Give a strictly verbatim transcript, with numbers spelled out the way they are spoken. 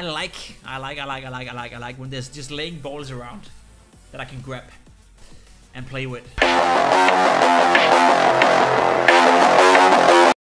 I like, I like, I like, I like, I like, I like when there's just laying balls around that I can grab and play with.